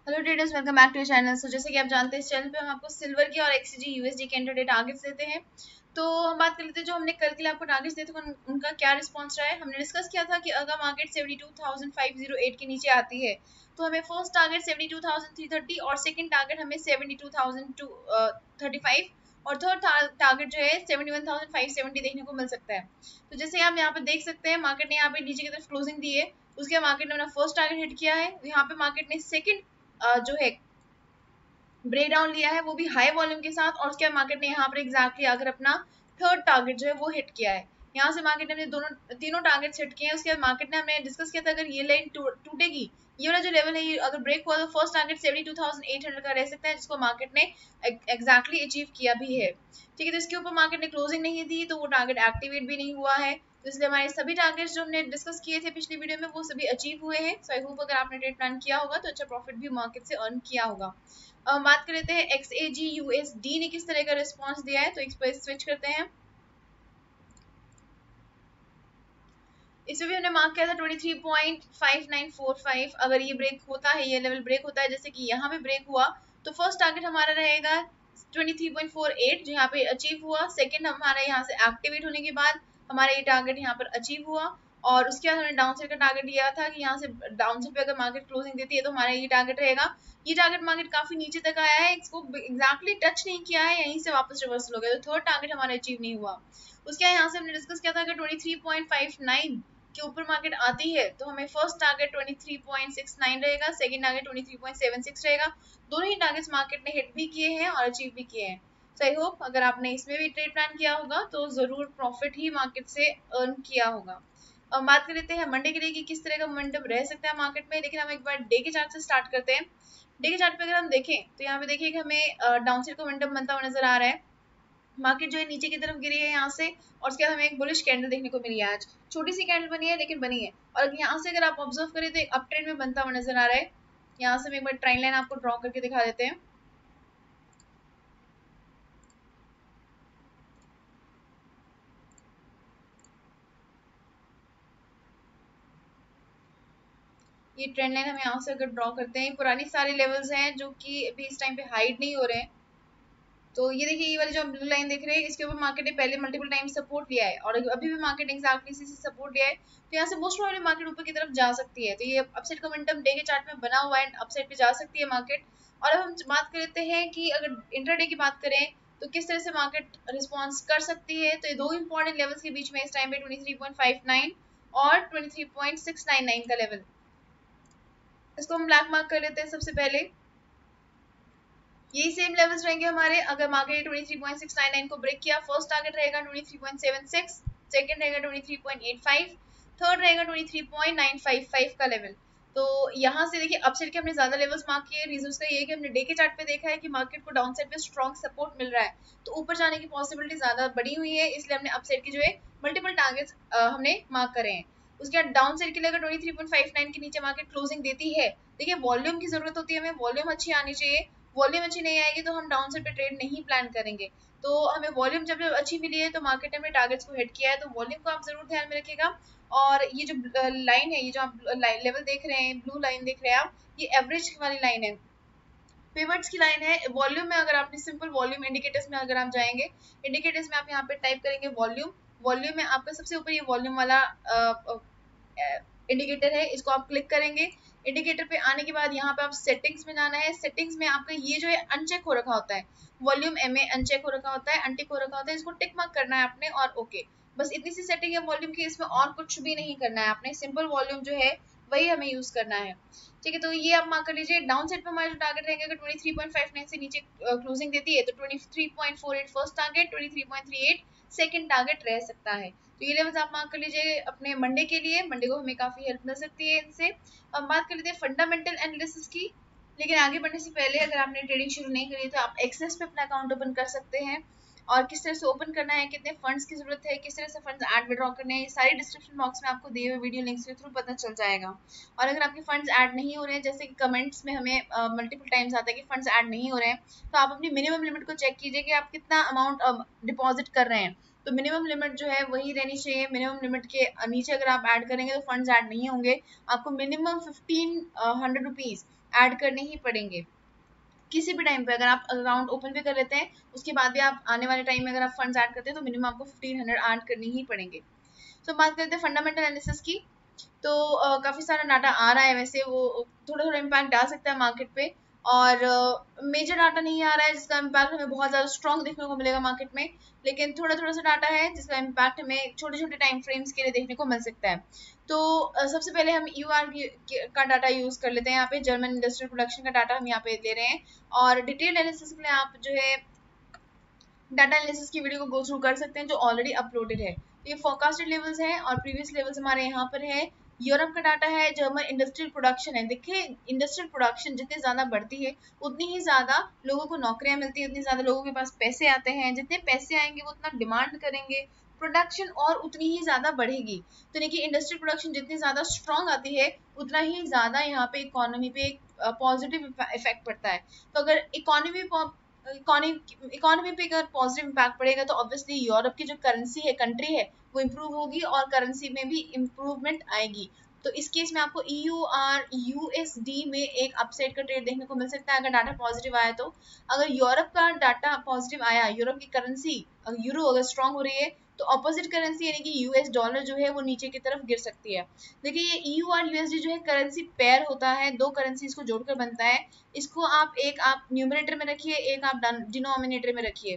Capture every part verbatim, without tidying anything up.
Hello traders, welcome back to channel. So जैसे कि आप जानते हैं, इस चैनल पे हम आपको सिल्वर की और एक्सजी यूएसडी के इंटरडे टारगेट्स देते हैं। तो हम बात कर लेते हैं जो हमने कल के लिए आपको टारगेट्स दिए थे उन, उनका क्या रिस्पांस रहा है। हमने डिस्कस किया था कि अगर market seventy two thousand five hundred eight के नीचे आती है तो हमें first target seventy two thousand three thirty और सेकंड टारगेट हमें seventy two thousand two thirty five और थर्ड टारगेट जो है seventy one thousand five seventy देखने को मिल सकता है। तो जैसे आप यहाँ पे देख सकते हैं, मार्केट ने यहाँ पे नीचे की तरफ क्लोजिंग दी है, उसके मार्केट ने अपना फर्स्ट टारगेट हिट किया है। यहाँ पे मार्केट ने सेकंड जो है ब्रेक डाउन लिया है, वो भी हाई वॉल्यूम के साथ, और उसके बाद मार्केट ने यहाँ पर एग्जैक्टली आकर अपना थर्ड टारगेट जो है वो हिट किया है। यहाँ से मार्केट ने दोनों तीनों टारगेट्स हिट किए हैं। उसके बाद मार्केट ने हमने डिस्कस किया था अगर ये लाइन टूटेगी, ये वाला जो लेवल है ये अगर ब्रेक हुआ तो first target seventy two thousand eight hundred का रह सकता है, जिसको मार्केट ने एग्जैक्टली अचीव किया भी है। ठीक है, तो इसके ऊपर मार्केट ने क्लोजिंग नहीं दी तो वो टारगेट एक्टिवेट भी नहीं हुआ है। तो इसलिए हमारे सभी टारगेट्स जो हमने डिस्कस किए थे पिछली वीडियो में वो सभी अचीव हुए हैं। सो आई होप अगर आपने ट्रेड प्लान किया होगा तो अच्छा प्रॉफिट भी मार्केट से अर्न किया होगा। अब हम बात कर लेते हैं X A G U S D ने किस तरह का रिस्पॉन्स दिया है, तो इस पर स्विच करते हैं। इसमें भी हमने मार्क किया था twenty three point five nine four five. अगर ये ब्रेक होता है, ये लेवल ब्रेक होता है, जैसे कि यहाँ पे ब्रेक हुआ, तो फर्स्ट टारगेट हमारा रहेगा twenty three point four eight जो यहाँ पे अचीव हुआ। सेकंड हमारा यहाँ से एक्टिवेट होने के बाद हमारा ये टारगेट यहाँ पर अचीव हुआ, और उसके बाद हमने डाउन साइड का टारगेट लिया था कि यहाँ से डाउन साइड पे अगर मार्केट क्लोजिंग देती है तो हमारा ये टारगेट रहेगा। ये टारगेट मार्केट काफी नीचे तक आया है, इसको एग्जैक्टली टच नहीं किया है, यहीं से वापस रिवर्सल हो गया, तो थर्ड टारगेट हमारा अचीव नहीं हुआ। उसके बाद यहाँ से हमने डिस्कस किया था कि twenty three point five nine के ऊपर मार्केट आती है तो हमें first target twenty three point six nine रहेगा, second target twenty three point seven six रहेगा। दोनों ही टारगेट्स मार्केट ने हिट भी किए हैं और अचीव भी किए हैं। सो आई होप अगर आपने इसमें भी ट्रेड प्लान किया होगा तो जरूर प्रॉफिट ही मार्केट से अर्न किया होगा। अब बात कर लेते हैं मंडे के लिए कि किस तरह का मोमेंटम रह सकता है मार्केट में, लेकिन हम एक बार डे के चार्ट से स्टार्ट करते हैं। डे के चार्ट पे अगर हम देखें तो यहाँ पे देखिए कि हमें डाउन साइड का मोमेंटम बनता हुआ नजर आ रहा है। मार्केट जो है नीचे की तरफ गिरी है यहाँ से, और उसके बाद हमें एक बुलिश कैंडल देखने को मिली है। आज छोटी सी कैंडल बनी है लेकिन बनी है, और यहाँ से अगर आप ऑब्जर्व करें तो एक अप ट्रेंड में बनता हुआ नजर आ रहा है। यहाँ से हम एक बार ट्रेंड लाइन आपको ड्रॉ करके दिखा देते हैं। ये ट्रेंड लाइन हम यहाँ से अगर ड्रॉ करते हैं, पुरानी सारी लेवल्स हैं जो कि अभी इस टाइम पे हाइड नहीं हो रहे हैं। तो ये देखिए, ये वाली जो ब्लू लाइन देख रहे हैं, इसके ऊपर मार्केट ने पहले मल्टीपल टाइम सपोर्ट लिया है और अभी भी मार्केट एग्जैक्टली इसी से सपोर्ट लिया है। तो यहाँ से मोस्ट प्रोबेबली मार्केट ऊपर की तरफ जा सकती है। तो ये अपसाइड का मोमेंटम डे के चार्ट में बना हुआ है, अपसाइड पे जा सकती है मार्केट। और अब हम बात कर लेते हैं कि अगर इंट्राडे की बात करें तो किस तरह से मार्केट रिस्पॉन्स कर सकती है। तो ये दो इंपॉर्टेंट लेवल्स के बीच में इस टाइम पे twenty three point five nine और twenty three point six nine nine का लेवल, इसको हम ब्लैक मार्क कर लेते हैं सबसे पहले। यही सेम लेवल्स रहेंगे हमारे। अगर market twenty three point six nine nine को ब्रेक किया, फर्स्ट टारगेट रहेगा twenty three point seven six, second रहेगा twenty three point eight five, third रहेगा twenty three point nine five five का लेवल। तो यहाँ से देखिए अपसाइड के हमने ज्यादा लेवल्स मार्क किए। रीजन का ये है कि हमने डे के चार्ट पे देखा है कि मार्केट को डाउन साइड पे स्ट्रॉन्ग सपोर्ट मिल रहा है, तो ऊपर जाने की पॉसिबिलिटी ज्यादा बढ़ी हुई है, इसलिए हमने अपसाइड की जो है मल्टीपल टारगेट्स हमने मार्क करे हैं। उसके बाद डाउन साइड के लिए अगर twenty three point five nine के नीचे मार्केट क्लोजिंग देती है, देखिए वॉल्यूम की जरूरत होती है, हमें वॉल्यूम अच्छी आनी चाहिए। वॉल्यूम अच्छी नहीं आएगी तो हम डाउन साइड पे ट्रेड नहीं प्लान करेंगे। तो हमें वॉल्यूम जब जब अच्छी मिली है तो मार्केट ने अपने टारगेट्स को हिट किया है, तो वॉल्यूम को आप जरूर ध्यान में रखिएगा। और ये जो लाइन है, ये जो आप लेवल देख रहे हैं, ब्लू लाइन देख रहे हैं आप, ये एवरेज वाली लाइन है, पिवट्स की लाइन है। वॉल्यूम में अगर आपने सिंपल वॉल्यूम इंडिकेटर्स में अगर आप जाएंगे, इंडिकेटर्स में आप यहाँ पे टाइप करेंगे वॉल्यूम, वॉल्यूम में आपका सबसे ऊपर ये वॉल्यूम वाला इंडिकेटर है, इसको आप क्लिक करेंगे। इंडिकेटर पे आने के बाद यहाँ पे आप सेटिंग्स में जाना है। सेटिंग्स में आपका ये जो है अनचेक हो रखा होता है, वॉल्यूम एम ए अनचेक हो रखा होता है, अनटिक हो रखा होता है, इसको टिक मार्क करना है आपने और ओके। बस इतनी सी सेटिंग है वॉल्यूम की, इसमें और कुछ भी नहीं करना है आपने, सिंपल वॉल्यूम जो है वही हमें यूज करना है। ठीक है, तो ये आप मार्क कर लीजिए। डाउन साइड पे हमारा जो टारगेट रहेगा, अगर twenty three point five nine से नीचे क्लोजिंग देती है तो twenty three point four eight first target, twenty three point three eight second target रह सकता है। तो ये लेवल्स आप मार्क कर लीजिए अपने मंडे के लिए। मंडे को हमें काफी हेल्प मिल सकती है इनसे। अब बात कर लेते हैं फंडामेंटल एनालिसिस की, लेकिन आगे बढ़ने से पहले अगर आपने ट्रेडिंग शुरू नहीं करी तो आप एक्सेस पे अपना अकाउंट ओपन कर सकते हैं, और किस तरह से ओपन करना है, कितने फंड्स की जरूरत है, किस तरह से फंड्स ऐड विड्रॉ करने हैं, ये सारी डिस्क्रिप्शन बॉक्स में आपको दिए हुए वीडियो लिंक्स के थ्रू पता चल जाएगा। और अगर आपके फंड्स ऐड नहीं हो रहे हैं, जैसे कि कमेंट्स में हमें मल्टीपल टाइम्स आता है कि फंड्स ऐड नहीं हो रहे हैं, तो आप अपनी मिनिमम लिमिट को चेक कीजिए कि आप कितना अमाउंट डिपॉजिट कर रहे हैं। तो मिनिमम लिमिट जो है वही रहनी चाहिए। मिनिमम लिमिट के नीचे अगर आप ऐड करेंगे तो फंड्स ऐड नहीं होंगे। आपको minimum fifteen hundred rupees add करने ही पड़ेंगे किसी भी टाइम पे। अगर आप अकाउंट ओपन भी कर लेते हैं उसके बाद भी आप आने वाले टाइम में अगर आप फंड्स ऐड करते हैं तो मिनिमम आपको फिफ्टीन हंड्रेड ऐड करनी ही पड़ेंगे। तो बात करते हैं फंडामेंटल एनालिसिस की। तो uh, काफ़ी सारा डाटा आ रहा है, वैसे वो थोड़ा थोड़ा इम्पैक्ट डाल सकता है मार्केट पे, और मेजर uh, डाटा नहीं आ रहा है जिसका इम्पैक्ट हमें बहुत ज़्यादा स्ट्रॉन्ग देखने को मिलेगा मार्केट में, लेकिन थोड़ा थोड़ा सा डाटा है जिसका इम्पैक्ट हमें छोटे छोटे टाइम फ्रेम्स के लिए देखने को मिल सकता है। तो uh, सबसे पहले हम यू आर का डाटा यूज़ कर लेते हैं। यहाँ पे जर्मन इंडस्ट्रियल प्रोडक्शन का डाटा हम यहाँ पे ले रहे हैं, और डिटेल एनालिसिस के लिए आप जो है डाटा एनालिसिस की वीडियो को गो थ्रू कर सकते हैं जो ऑलरेडी अपलोडेड है। तो ये फोरकास्टेड लेवल्स हैं और प्रीवियस लेवल्स हमारे यहाँ पर है। यूरोप का डाटा है, जर्मन इंडस्ट्रियल प्रोडक्शन है। देखिए इंडस्ट्रियल प्रोडक्शन जितनी ज़्यादा बढ़ती है उतनी ही ज़्यादा लोगों को नौकरियां मिलती है, उतनी ज़्यादा लोगों के पास पैसे आते हैं। जितने पैसे आएंगे वो उतना डिमांड करेंगे, प्रोडक्शन और उतनी ही ज़्यादा बढ़ेगी। तो देखिए इंडस्ट्रियल प्रोडक्शन जितनी ज़्यादा स्ट्रॉन्ग आती है उतना ही ज़्यादा यहाँ पे इकोनॉमी पे एक पॉजिटिव इफेक्ट पड़ता है। तो अगर इकोनॉमी इकोनॉमी पे अगर पॉजिटिव इम्पैक्ट पड़ेगा तो ऑब्वियसली यूरोप की जो करेंसी है, कंट्री है, वो इम्प्रूव होगी और करेंसी में भी इम्प्रूवमेंट आएगी। तो इस केस में आपको E U R U S D में एक अपसाइड का ट्रेड देखने को मिल सकता है अगर डाटा पॉजिटिव आया तो। अगर यूरोप का डाटा पॉजिटिव आया, यूरोप की करेंसी यूरो अगर स्ट्रांग हो रही है तो ऑपोजिट करेंसी यानी कि यूएस डॉलर जो है वो नीचे की तरफ गिर सकती है। देखिए ये ई यू और यूएसडी जो है करेंसी पेयर होता है, दो करेंसीज को जोड़कर बनता है। इसको आप एक आप न्यूमरेटर में रखिए, एक आप डिनोमिनेटर में रखिए,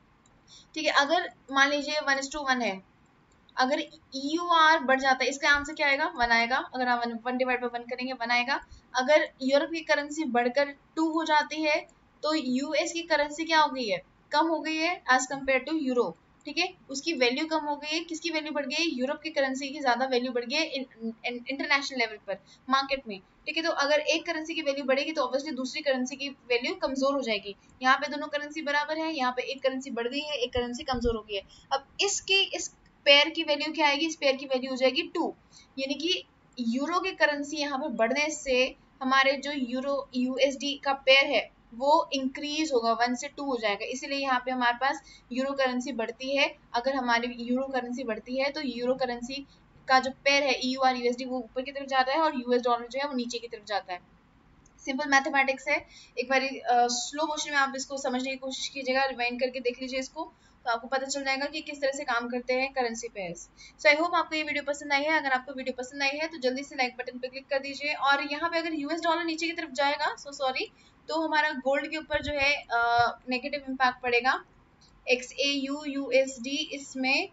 ठीक है। अगर मान लीजिए वन इज टू वन है, अगर ई यू आर बढ़ जाता है इसका आंसर क्या आएगा, वन आएगा। अगर आप वन डिवाइड बाई वन करेंगे वन आएगा। अगर यूरोप की करेंसी बढ़कर टू हो जाती है तो यूएस की करेंसी क्या हो गई है, कम हो गई है एज कम्पेयर टू यूरो, ठीक है। उसकी वैल्यू कम हो गई है, किसकी वैल्यू बढ़ गई है, यूरोप की करेंसी की ज्यादा वैल्यू बढ़ गई है इंटरनेशनल लेवल पर मार्केट में, ठीक है। तो अगर एक करेंसी की वैल्यू बढ़ेगी तो ऑब्वियसली दूसरी करेंसी की वैल्यू कमजोर हो जाएगी। यहाँ पे दोनों करेंसी बराबर है, यहाँ पे एक करेंसी बढ़ गई है, एक करेंसी कमजोर हो गई है। अब इसकी इस पेयर की वैल्यू क्या आएगी, इस पेयर की वैल्यू हो जाएगी टू, यानी कि यूरो की करेंसी यहाँ पे बढ़ने से हमारे जो यूरो यूएसडी का पेयर है वो इंक्रीज होगा, वन से टू हो जाएगा। इसीलिए यहाँ पे हमारे पास यूरो करेंसी बढ़ती है। अगर हमारी यूरो करेंसी बढ़ती है तो यूरो करेंसी का जो पेयर है ई यू आर यूएसडी वो ऊपर की तरफ जाता है और यूएस डॉलर जो है वो नीचे की तरफ जाता है। सिंपल मैथमेटिक्स है, एक बार स्लो मोशन में आप इसको समझने की कोशिश कीजिएगा, रिवाइंड करके देख लीजिए इसको, तो आपको पता चल जाएगा कि किस तरह से काम करते हैं currency pairs. So I hope आपको ये वीडियो पसंद आई है। अगर आपको वीडियो पसंद आई है तो जल्दी से लाइक बटन पे क्लिक कर दीजिए, और यहाँ पे अगर यूएस डॉलर नीचे की तरफ जाएगा सो सॉरी तो हमारा गोल्ड के ऊपर जो है नेगेटिव इम्पैक्ट पड़ेगा। X A U U S D इसमें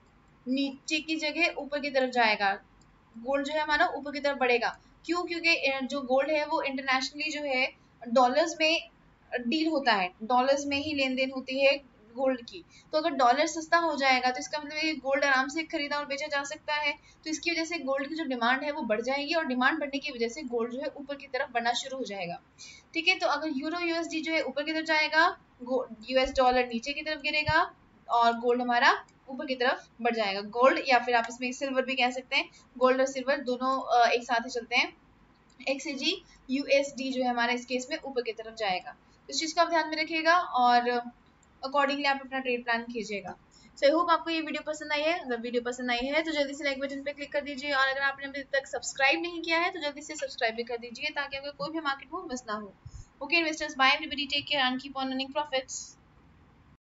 नीचे की जगह ऊपर की तरफ जाएगा, गोल्ड जो है हमारा ऊपर की तरफ बढ़ेगा। क्यों, क्योंकि जो गोल्ड है वो इंटरनेशनली जो है डॉलर्स में डील होता है, डॉलर्स में ही लेन देन होती है गोल्ड की। तो अगर डॉलर सस्ता हो जाएगा तो इसका मतलब है कि गोल्ड आराम से खरीदा और बेचा जा सकता है। तो इसकी वजह से गोल्ड की जो डिमांड है वो बढ़ जाएगी, और डिमांड बढ़ने की वजह से गोल्ड जो है ऊपर की तरफ बढ़ना शुरू हो जाएगा, ठीक है। तो अगर यूरो यूएसडी जो है ऊपर की तरफ जाएगा, यूएस डॉलर नीचे की तरफ गिरेगा, और गोल्ड हमारा ऊपर की तरफ बढ़ जाएगा। गोल्ड या फिर आप इसमें सिल्वर भी कह सकते हैं, गोल्ड और सिल्वर दोनों एक साथ ही चलते हैं। एक्सजी यूएसडी जो है हमारा इस केस में ऊपर की तरफ जाएगा। इस चीज को आप ध्यान में रखिएगा और अकॉर्डिंगली आप अपना ट्रेड प्लान कीजिएगा। सो आई होप आपको ये वीडियो पसंद आई है। अगर वीडियो पसंद आई है तो जल्दी से लाइक बटन पे क्लिक कर दीजिए, और अगर आपने अभी तक सब्सक्राइब नहीं किया है तो जल्दी से सब्सक्राइब भी कर दीजिए ताकि आपको कोई भी मार्केट मूव मिस ना हो। Okay investors, bye everybody, take care and keep on earning profits.